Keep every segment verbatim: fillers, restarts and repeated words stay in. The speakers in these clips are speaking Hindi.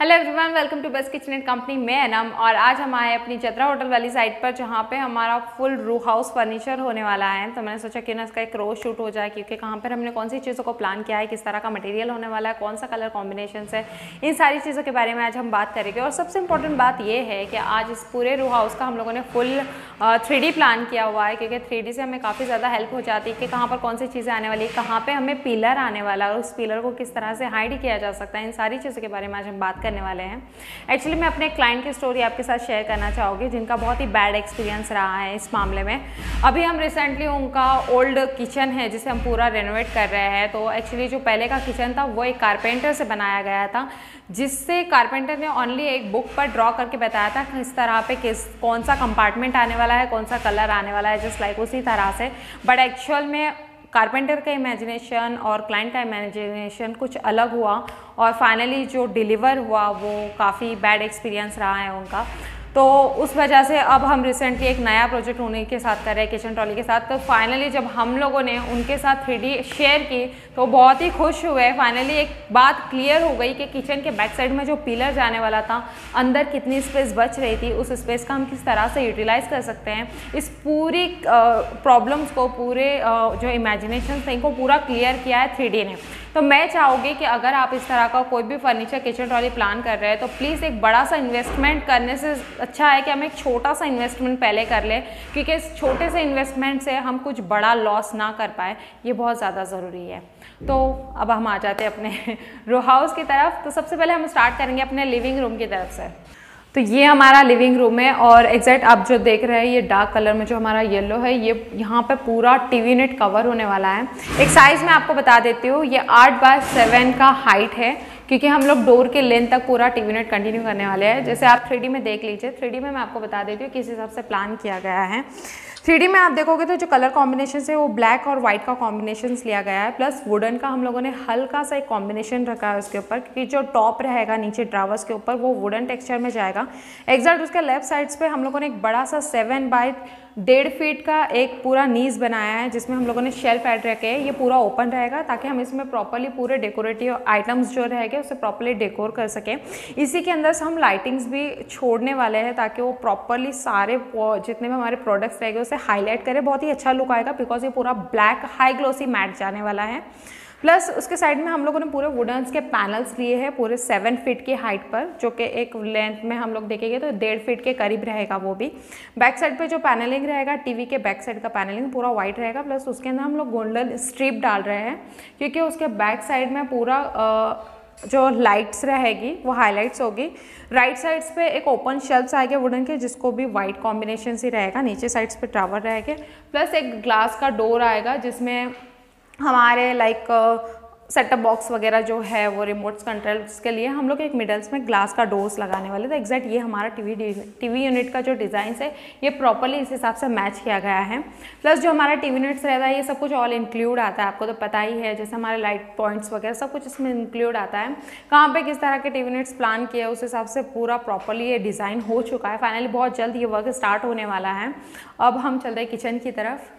Hello everyone, welcome to best kitchen and company. मैं अनम और आज हम आए अपनी चतरा होटल वाली साइट पर जहाँ पे हमारा फुल रू हाउस फर्नीचर होने वाला है। तो मैंने सोचा कि ना इसका एक रोज शूट हो जाए, क्योंकि कहाँ पर हमने कौन सी चीज़ों को प्लान किया है, किस तरह का मटेरियल होने वाला है, कौन सा कलर कॉम्बिनेशन है, इन सारी चीज़ों के बारे में आज हम बात करेंगे। और सबसे इंपॉर्टेंट बात ये है कि आज इस पूरे रू हाउस का हम लोगों ने फुल थ्री डी प्लान किया हुआ है, क्योंकि थ्री डी से हमें काफ़ी ज़्यादा हेल्प हो जाती है कि कहाँ पर कौन सी चीज़ें आने वाली है, कहाँ पर हमें पिलर आने वाला है और उस पिलर को किस तरह से हाइड किया जा सकता है। इन सारी चीज़ों के बारे में आज हम बात करने वाले हैं। एक्चुअली मैं अपने क्लाइंट की स्टोरी आपके साथ शेयर करना चाहूँगी, जिनका बहुत ही बैड एक्सपीरियंस रहा है इस मामले में। अभी हम रिसेंटली उनका ओल्ड किचन है जिसे हम पूरा रेनोवेट कर रहे हैं। तो एक्चुअली जो पहले का किचन था वो एक कारपेंटर से बनाया गया था, जिससे कारपेंटर ने ओनली एक बुक पर ड्रॉ करके बताया था किस तरह पे किस कौन सा कंपार्टमेंट आने वाला है, कौन सा कलर आने वाला है, जस्ट लाइक उसी तरह से। बट एक्चुअल में कारपेंटर का इमेजिनेशन और क्लाइंट का इमेजिनेशन कुछ अलग हुआ और फाइनली जो डिलीवर हुआ वो काफ़ी बैड एक्सपीरियंस रहा है उनका। तो उस वजह से अब हम रिसेंटली एक नया प्रोजेक्ट उन्हीं के साथ कर रहे हैं, किचन ट्रॉली के साथ। तो फाइनली जब हम लोगों ने उनके साथ थ्री डी शेयर की तो बहुत ही खुश हुए। फाइनली एक बात क्लियर हो गई कि किचन के बैक साइड में जो पिलर जाने वाला था, अंदर कितनी स्पेस बच रही थी, उस स्पेस का हम किस तरह से यूटिलाइज कर सकते हैं। इस पूरी प्रॉब्लम्स को, पूरे जो इमेजिनेशन थे, इनको पूरा क्लियर किया है थ्री डी ने। तो मैं चाहूँगी कि अगर आप इस तरह का कोई भी फर्नीचर किचन ट्रॉली प्लान कर रहे हैं तो प्लीज़ एक बड़ा सा इन्वेस्टमेंट करने से अच्छा है कि हम एक छोटा सा इन्वेस्टमेंट पहले कर लें, क्योंकि इस छोटे से इन्वेस्टमेंट से हम कुछ बड़ा लॉस ना कर पाए, ये बहुत ज़्यादा ज़रूरी है। तो अब हम आ जाते हैं अपने रो हाउस की तरफ। तो सबसे पहले हम स्टार्ट करेंगे अपने लिविंग रूम की तरफ से। तो ये हमारा लिविंग रूम है और एग्जैक्ट आप जो देख रहे हैं ये डार्क कलर में जो हमारा येलो है, ये यहाँ पे पूरा टीवी नेट कवर होने वाला है। एक साइज़ मैं आपको बता देती हूँ, ये आठ बाय सेवन का हाइट है, क्योंकि हम लोग डोर के लेंथ तक पूरा टीवी नेट कंटिन्यू करने वाले हैं। जैसे आप थ्री डी में देख लीजिए, थ्री डी में मैं आपको बता देती हूँ किस हिसाब से प्लान किया गया है। थ्री डी में आप देखोगे तो जो कलर कॉम्बिनेशन है वो ब्लैक और वाइट का कॉम्बिनेशन लिया गया है, प्लस वुडन का हम लोगों ने हल्का सा एक कॉम्बिनेशन रखा है उसके ऊपर, क्योंकि जो टॉप रहेगा नीचे ड्रावर्स के ऊपर वो वुडन टेक्सचर में जाएगा। एग्जैक्ट उसके लेफ्ट साइड्स पे हम लोगों ने एक बड़ा सा सेवन बाई डेढ़ फीट का एक पूरा नीज बनाया है, जिसमें हम लोगों ने शेल्फ ऐड रखे हैं। ये पूरा ओपन रहेगा ताकि हम इसमें प्रॉपरली पूरे डेकोरेटिव आइटम्स जो रहेंगे उसे प्रॉपरली डेकोर कर सकें। इसी के अंदर से हम लाइटिंग्स भी छोड़ने वाले हैं ताकि वो प्रॉपरली सारे जितने भी हमारे प्रोडक्ट्स रहेंगे उसे हाईलाइट करें, बहुत ही अच्छा लुक आएगा, बिकॉज ये पूरा ब्लैक हाई ग्लोसी मैट जाने वाला है। प्लस उसके साइड में हम लोगों ने पूरे वुडन्स के पैनल्स लिए हैं पूरे सेवन फीट की हाइट पर, जो कि एक लेंथ में हम लोग देखेंगे तो डेढ़ फीट के करीब रहेगा वो भी। बैक साइड पे जो पैनलिंग रहेगा, टीवी के बैक साइड का पैनलिंग पूरा वाइट रहेगा, प्लस उसके अंदर हम लोग गोल्डन स्ट्रिप डाल रहे हैं, क्योंकि उसके बैक साइड में पूरा आ, जो लाइट्स रहेगी वो हाईलाइट्स होगी। राइट साइड्स पे एक ओपन शेल्फ्स आएंगे वुडन के, जिसको भी वाइट कॉम्बिनेशन से रहेगा। नीचे साइड्स पे टावर रहेंगे, प्लस एक ग्लास का डोर आएगा जिसमें हमारे लाइक सेटअप बॉक्स वगैरह जो है वो रिमोट्स कंट्रोल्स के लिए हम लोग एक मिडल्स में ग्लास का डोर्स लगाने वाले। तो एग्जैक्ट ये हमारा टीवी टीवी यूनिट का जो डिज़ाइन है ये प्रॉपरली इस हिसाब से मैच किया गया है। प्लस जो हमारा टीवी यूनिट्स रहता है ये सब कुछ ऑल इंक्लूड आता है, आपको तो पता ही है, जैसे हमारे लाइट पॉइंट्स वगैरह सब कुछ इसमें इंक्लूड आता है। कहाँ पे किस तरह के टीवी यूनिट्स प्लान किए उस हिसाब से पूरा प्रॉपरली ये डिज़ाइन हो चुका है। फाइनली बहुत जल्द ये वर्क स्टार्ट होने वाला है। अब हम चलते हैं किचन की तरफ।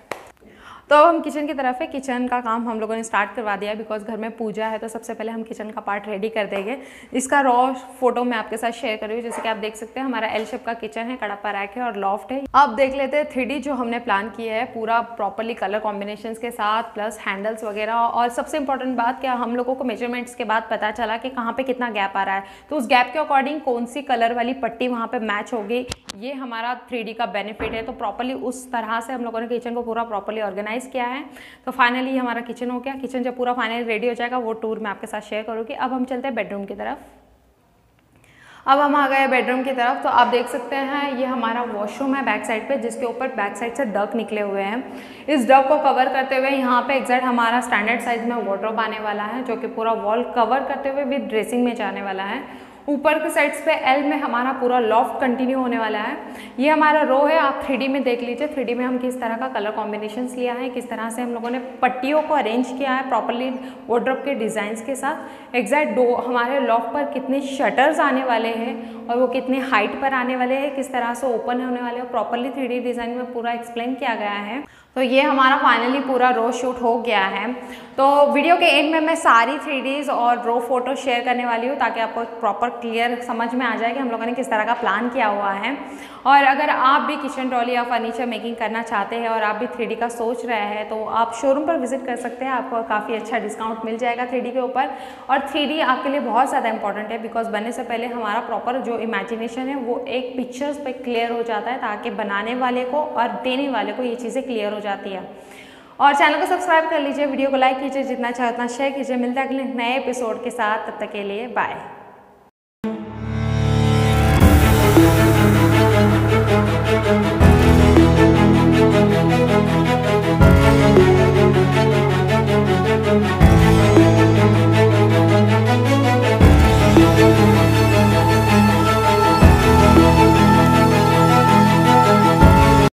तो अब हम किचन की तरफ है। किचन का काम हम लोगों ने स्टार्ट करवा दिया, बिकॉज घर में पूजा है, तो सबसे पहले हम किचन का पार्ट रेडी कर देंगे। इसका रॉ फोटो मैं आपके साथ शेयर कर रही हूँ। जैसे कि आप देख सकते हैं हमारा एल शेप का किचन है, कड़प्पा रैक है और लॉफ्ट है। अब देख लेते हैं थ्री डी जो हमने प्लान किया है पूरा प्रॉपरली कलर कॉम्बिनेशन के साथ, प्लस हैंडल्स वगैरह। और सबसे इंपॉर्टेंट बात क्या, हम लोगों को मेजरमेंट्स के बाद पता चला कि कहाँ पे कितना गैप आ रहा है, तो उस गैप के अकॉर्डिंग कौन सी कलर वाली पट्टी वहाँ पे मैच होगी, ये हमारा थ्री डी का बेनिफिट है। तो प्रॉपरली उस तरह से हम लोगों ने किचन को पूरा प्रॉपरली ऑर्गेनाइज किया है। तो फाइनली हमारा किचन हो गया। किचन जब पूरा फाइनली रेडी हो जाएगा वो टूर मैं आपके साथ शेयर करूँगी। अब हम चलते हैं बेडरूम की तरफ। अब हम आ गए बेडरूम की तरफ। तो आप देख सकते हैं ये हमारा वॉशरूम है बैक साइड पे, जिसके ऊपर बैक साइड से डक निकले हुए हैं। इस डक को कवर करते हुए यहाँ पे एग्जैक्ट हमारा स्टैंडर्ड साइज में वार्डरोब आने वाला है, जो कि पूरा वॉल कवर करते हुए भी ड्रेसिंग में जाने वाला है। ऊपर के साइड्स पे एल में हमारा पूरा लॉफ्ट कंटिन्यू होने वाला है। ये हमारा रो है, आप थ्री डी में देख लीजिए। थ्री डी में हम किस तरह का कलर कॉम्बिनेशंस लिया है, किस तरह से हम लोगों ने पट्टियों को अरेंज किया है प्रॉपरली वार्डरोब के डिज़ाइंस के साथ। एग्जैक्ट डो हमारे लॉफ्ट पर कितने शटर्स आने वाले हैं और वो कितने हाइट पर आने वाले हैं, किस तरह से ओपन होने वाले हैं, प्रॉपरली थ्री डी डिज़ाइन में पूरा एक्सप्लेन किया गया है। तो ये हमारा फाइनली पूरा रो शूट हो गया है। तो वीडियो के एंड में मैं सारी थ्री डीज और रो फोटो शेयर करने वाली हूँ ताकि आपको प्रॉपर क्लियर समझ में आ जाए कि हम लोगों ने किस तरह का प्लान किया हुआ है। और अगर आप भी किचन ट्रॉली या फर्नीचर मेकिंग करना चाहते हैं और आप भी थ्री डी का सोच रहे हैं तो आप शोरूम पर विजिट कर सकते हैं, आपको काफ़ी अच्छा डिस्काउंट मिल जाएगा थ्री डी के ऊपर। और थ्री डी आपके लिए बहुत ज़्यादा इंपॉर्टेंट है बिकॉज बनने से पहले हमारा प्रॉपर जो इमेजिनेशन है वो एक पिक्चर्स पे क्लियर हो जाता है ताकि बनाने वाले को और देने वाले को ये चीज़ें क्लियर हो जाती है। और चैनल को सब्सक्राइब कर लीजिए, वीडियो को लाइक कीजिए, जितना चाहे उतना शेयर कीजिए। मिलता है अगले नए एपिसोड के साथ, तब तक के लिए बाय।